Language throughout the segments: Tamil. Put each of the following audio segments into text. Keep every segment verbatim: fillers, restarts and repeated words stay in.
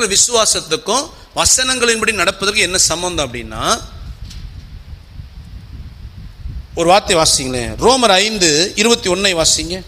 இருக்கிற விசுவாசத்துக்கும் வசனங்களின்படி நடப்பதற்கு என்ன சம்பந்தம் அப்படின்னா, ஒரு வார்த்தை வாசிங்களேன். ரோமர் ஐந்து இருபத்தி ஒன்னை வாசிங்க.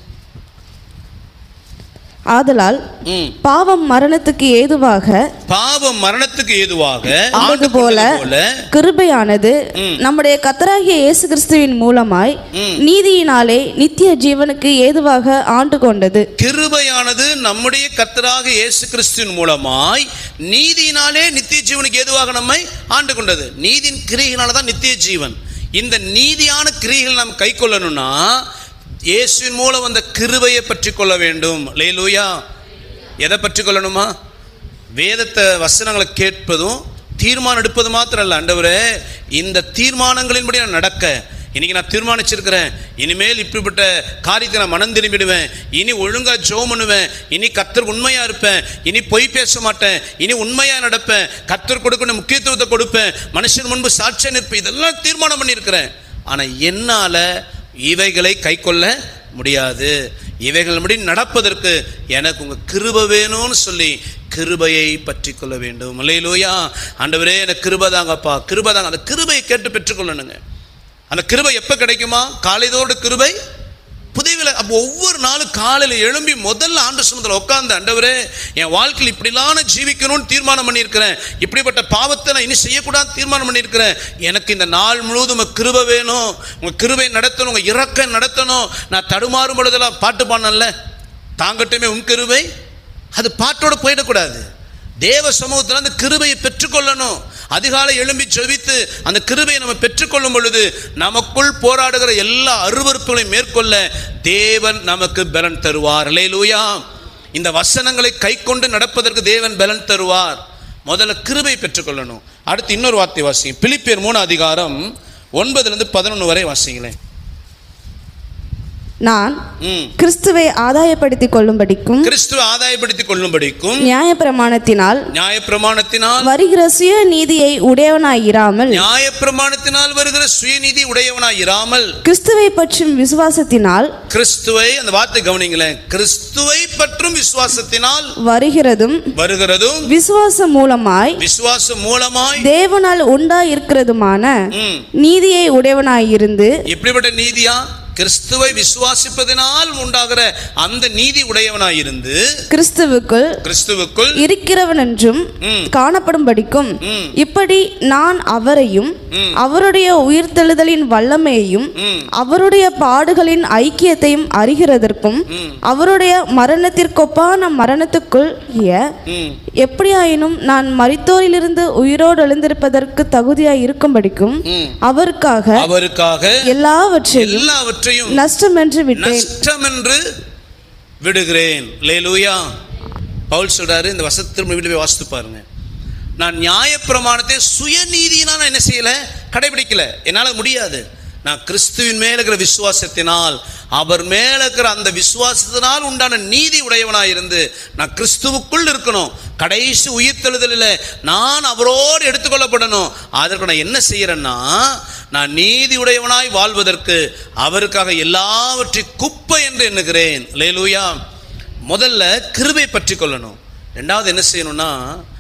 ஆதலால் பாவம் மரணத்துக்கு ஏதுவாக பாவம் மரணத்துக்கு ஏதுவாக ஆனது போல கிருபையானது நம்முடைய கர்த்தராகிய இயேசு கிறிஸ்துவின் மூலமாய் நீதியினாலே நித்திய ஜீவனுக்கு ஏதுவாக ஆண்டு கொண்டது. கிருபையானது நம்முடைய கர்த்தராகிய இயேசு கிறிஸ்துவின் மூலமாய் நீதியினாலே நித்திய ஜீவனுக்கு ஏதுவாக நம்மை ஆண்டு கொண்டது. நீதியின் கிரியையினால தான் நித்திய ஜீவன். இந்த நீதியான கிரியைகள் நாம் கை கொள்ளணும்னா இயேசுவின் மூலம் அந்த கிருபையை பற்றி கொள்ள வேண்டும். அல்லேலூயா. எதை பற்றி கொள்ளணுமா? வேதத்தை வசனங்களை கேட்பதும் தீர்மானம் எடுப்பது மாத்திரம் அல்ல. ஆண்டவரே, இந்த தீர்மானங்களின்படி நான் நடக்க இன்னைக்கு நான் தீர்மானிச்சிருக்கிறேன். இனிமேல் இப்படிப்பட்ட காரியத்தை நான் மனம் திரும்பிடுவேன். இனி ஒழுங்கா ஜெபம் பண்ணுவேன். இனி கர்த்தர் உண்மையா இருப்பேன். இனி பொய் பேச மாட்டேன். இனி உண்மையா நடப்பேன். கர்த்தர் கொடுக்கணும் முக்கியத்துவத்தை கொடுப்பேன். மனுஷன் முன்பு சாட்சியா நிற்பேன். இதெல்லாம் தீர்மானம் பண்ணியிருக்கிறேன். ஆனா என்னால இவைகளை கை கொள்ள முடியாது. இவைகள் முடி நடப்பதற்கு எனக்கு உங்க கிருபை வேணும்னு சொல்லி கிருபையை பற்றி கொள்ள வேண்டும். அல்லேலூயா. ஆண்டவரே, எனக்கு கிருபை தாங்கப்பா, கிருபை தாங்க. அந்த கிருபையை கேட்டு பெற்றுக்கொள்ளணுங்க. அந்த கிருபை எப்போ கிடைக்குமா? காலைதோடு கிருபை புதியவில்லை. அப்போ ஒவ்வொரு நாளும் காலையில் எழும்பி முதல்ல ஆண்டு சமூகத்தில் உட்காந்து, ஆண்டவரே, என் வாழ்க்கையில் இப்படிலான ஜீவிக்கணும்னு தீர்மானம் பண்ணியிருக்கிறேன். இப்படிப்பட்ட பாவத்தை நான் இனி செய்யக்கூடாது தீர்மானம் பண்ணியிருக்கிறேன். எனக்கு இந்த நாள் முழுவதும் உங்கள் கிருபை வேணும். உங்கள் கிருபை நடத்தணும். உங்கள் இறக்கம் நடத்தணும். நான் தடுமாறும் பொழுதெல்லாம் பாட்டு பாடணும்ல, தாங்கட்டுமே உன் கிருபை. அது பாட்டோடு போயிடக்கூடாது. தேவ சமூகத்தில் அந்த கிருபையை பெற்றுக்கொள்ளணும். அதிகாலை எழும்பி ஜெபித்து அந்த கிருபையை நம்ம பெற்றுக்கொள்ளும் பொழுது நமக்குள் போராடுகிற எல்லா அருவருப்புகளையும் மேற்கொள்ள தேவன் நமக்கு பலன் தருவார். அல்லேலூயா. இந்த வசனங்களை கை கொண்டு நடப்பதற்கு தேவன் பலன் தருவார். முதல்ல கிருபை பெற்றுக்கொள்ளணும். அடுத்து இன்னொரு வார்த்தை வாசிங்க. பிலிப்பியர் மூணு அதிகாரம் ஒன்பதுல இருந்து பதினொன்று வரை வாசிங்களேன். நான் கிறிஸ்துவை ஆதாயப்படுத்திக் கொள்ளும்படிக்கும் கிறிஸ்துவை ஆதாயப்படுத்திக் கொள்ளும்படிக்கும் நியாயப்பிரமாணத்தினால் நியாயப்பிரமாணத்தினால் வருகிற சுய நீதியை உடையவனாய் இராமல் நியாயப்பிரமாணத்தினால் வருகிற சுயநீதி உடையவனாய் இராமல் கிறிஸ்துவை பற்றும் விசுவாசத்தினால் கிறிஸ்துவை, அந்த வார்த்தை கவனிங்களேன், கிறிஸ்துவை பற்றும் விசுவாசத்தினால் வருகிறதும் வருகிறதும் விசுவாசம் மூலமாய் விசுவாசம் மூலமாய் தேவனால் உண்டாய் இருக்கிறதுமான நீதியை உடையவனாய் இருந்து. எப்படிப்பட்ட நீதியா? கிறிஸ்துவை விசுவாசிப்பதனால் உண்டாகிற அந்த நீதி உடையவனாயிருந்து கிறிஸ்துவுக்குள் கிறிஸ்துவுக்குள் இருக்கிறவன் என்றும் காணப்படும்படிக்கும் இப்படி நான் அவரையும் அவருடைய உயிர்த்தெழுதலின் வல்லமையையும் அவருடைய பாடுகளின் ஐக்கியத்தையும் அறிகிறதற்கும் அவருடைய மரணத்திற்கொப்பான மரணத்துக்குள் எப்படியாயினும் நான் மரித்தோரிலிருந்து உயிரோடு எழுந்திருப்பதற்கு தகுதியாய் இருக்கும்படிக்கும் அவருக்காக அவருக்காக எல்லாவற்றையும் எல்லாவற்றையும் நஷ்டம் என்று விட்டேன், நஷ்டம் என்று விடுகிறேன். அல்லேலூயா. பவுல் சொல்றாரு, இந்த வசனத்தை வீட்டு போய் வாசித்து பாருங்க. நான் நியாயப்பிரமாணத்தை சுயநீதியினால் நான் என்ன செய்யல, கடைபிடிக்கல. என்னால முடியாது. நான் கிறிஸ்துவின் மேல இருக்கிற விசுவாசத்தினால், அவர் மேல இருக்கிற அந்த விசுவாசத்தினால் உண்டான நீதி உடையவனாய் இருந்து நான் கிறிஸ்துவுக்குள் இருக்கணும். கடைசி உயிர்த்தெழுதலில் நான் அவரோடு எடுத்துக்கொள்ளப்படணும். அதற்கு நான் என்ன செய்யறேன்னா, நான் நீதி உடையவனாய் வாழ்வதற்கு அவருக்காக எல்லாவற்றையும் குப்பை என்று எண்ணுகிறேன். அல்லேலூயா. முதல்ல கிருபை பற்றி கொள்ளணும். ரெண்டாவது என்ன செய்யணும்னா,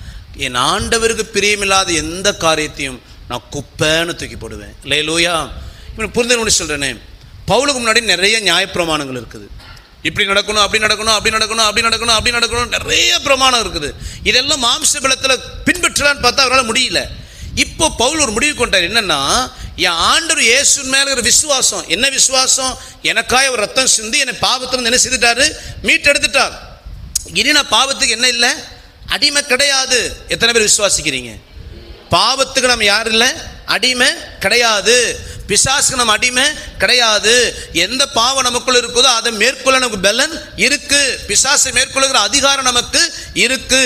என் ஆண்டவருக்கு பிரியமில்லாத எந்த காரியத்தையும் நான் குப்பைன்னு தூக்கி போடுவேன். அல்லேலூயா. இப்போ புரிந்து சொல்றேனே, பவுலுக்கு முன்னாடி நிறைய நியாயப்பிரமாணங்கள் இருக்குது. இப்படி நடக்கணும், அப்படி நடக்கணும், அப்படி நடக்கணும், அப்படி நடக்கணும், அப்படி நடக்கணும், நிறைய பிரமாணம் இருக்குது. இதெல்லாம் மாம்ச பலத்தில் பின்பற்றலான்னு பார்த்தா அவரால் முடியல. இப்போ பவுல் ஒரு முடிவு கொண்டார். என்னன்னா, என் ஆண்டவர் இயேசுவின் மேல இருக்கிற விசுவாசம். என்ன விசுவாசம்? எனக்காக ஒரு ரத்தம் சிந்தி என்னை பாவத்திலிருந்து என்ன செய்துட்டாரு, மீட்டெடுத்துட்டார். இனி நான் பாவத்துக்கு என்ன இல்லை, அடிமை கிடையாது. எத்தனை பேர் விசுவாசிக்கிறீங்க? பாவத்துக்கு நம்ம யாரும் இல்லை, அடிமை கிடையாது. பிசாசுக்கு நம்ம அடிமை கிடையாது. எந்த பாவம் நமக்குள்ள இருக்குதோ அதை மேற்கொள்ள நமக்கு பலன் இருக்கு. பிசாசை மேற்கொள்ளுகிற அதிகாரம் நமக்கு இருக்கு.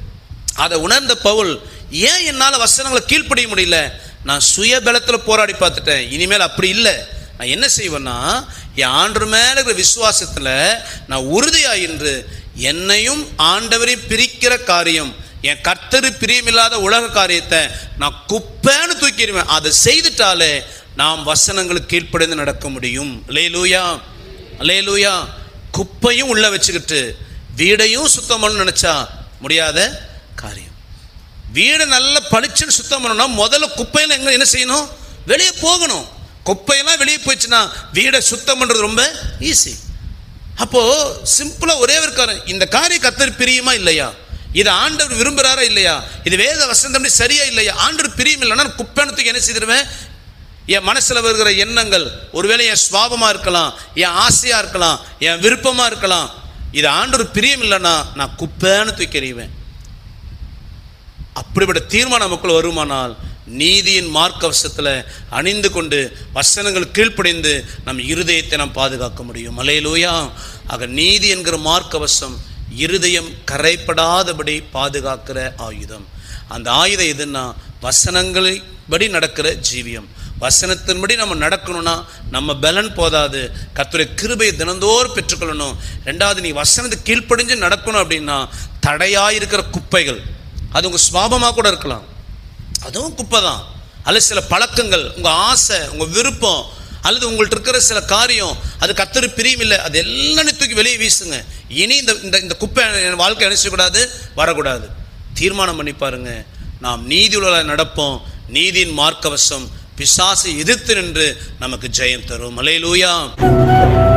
அதை உணர்ந்த பவுல், ஏன் என்னால் வசனங்களை கீழ்ப்படிய முடியல? நான் சுய பலத்தில் போராடி பார்த்துட்டேன். இனிமேல் அப்படி இல்லை. நான் என்ன செய்வேன்னா, என் ஆண்டவர் மேல இருக்கிற விசுவாசத்தில் நான் உறுதியாயின்று என்னையும் ஆண்டவரையும் பிரிக்கிற காரியம், என் கர்த்தரு பிரியமில்லாத உலக காரியத்தை நான் குப்பைன்னு தூக்கிடுவேன். அதை செய்துட்டாலே நாம் வசனங்களுக்கு கீழ்ப்படிந்து நடக்க முடியும். அல்லேலூயா, அல்லேலூயா. குப்பையும் உள்ள வச்சுக்கிட்டு வீடையும் சுத்தம் பண்ண நினைச்சா முடியாத காரியம். வீடை நல்லா பளிச்சுன்னு சுத்தம் பண்ணணும்னா முதல்ல குப்பையெல்லாம் எங்க என்ன செய்யணும்? வெளியே போகணும். குப்பையெல்லாம் வெளியே போயிடுச்சுன்னா வீடை சுத்தம் பண்ணுறது ரொம்ப ஈஸி. அப்போது சிம்பிளாக ஒரே ஒரு காரணம், இந்த காரியம் கர்த்தர் பிரியுமா இல்லையா, இது ஆண்டவர் விரும்புகிறாரா இல்லையா, இது வேத வசனம் சரியா இல்லையா, ஆண்டவர் பிரியம் இல்லைன்னா குப்பைனத்துக்கு என்ன செய்திருவேன்? என் மனசில் வருகிற எண்ணங்கள் ஒருவேளை என் சுவாபமாக இருக்கலாம், என் ஆசையாக இருக்கலாம், என் விருப்பமாக இருக்கலாம், இது ஆண்டவர் பிரியம் இல்லைன்னா நான் குப்பைன்னு தூக்கி எறிவேன். அப்படிப்பட்ட தீர்மானம் நமக்குள்ள வருமானால் நீதியின் மார்க்கவசத்தில் அணிந்து கொண்டு வசனங்கள் கீழ்ப்படிந்து நம் இருதயத்தை நாம் பாதுகாக்க முடியும். அல்லேலூயா. ஆக நீதி என்கிற மார்க்கவசம் இருதயம் கரைப்படாதபடி பாதுகாக்கிற ஆயுதம். அந்த ஆயுதம் எதுன்னா வசனங்களை படி நடக்கிற ஜீவியம். வசனத்தின்படி நம்ம நடக்கணும்னா நம்ம பலன் போதாது, கர்த்தருடைய கிருபையை தினந்தோறும் பெற்றுக்கொள்ளணும். ரெண்டாவது, நீ வசனத்தை கீழ்ப்படிஞ்சு நடக்கணும் அப்படின்னா தடையாயிருக்கிற குப்பைகள், அது உங்கள் சுபாவமாக கூட இருக்கலாம், அதுவும் குப்பை தான். அல்லது சில பழக்கங்கள், உங்கள் ஆசை, உங்கள் விருப்பம், அல்லது உங்கள்கிட்ட இருக்கிற சில காரியம் அது கர்த்தருக்கு பிரியம் இல்லை, அது எல்லாம் தூக்கி வெளியே வீசுங்க. இனி இந்த இந்த குப்பை என் வாழ்க்கை நினைச்சக்கூடாது, வரக்கூடாது. தீர்மானம் பண்ணி பாருங்க, நாம் நீதி உள்ள நடப்போம். நீதியின் மார்க்கவசம் பிசாசை எதிர்த்து நின்று நமக்கு ஜெயம் தரும். அல்லேலூயா.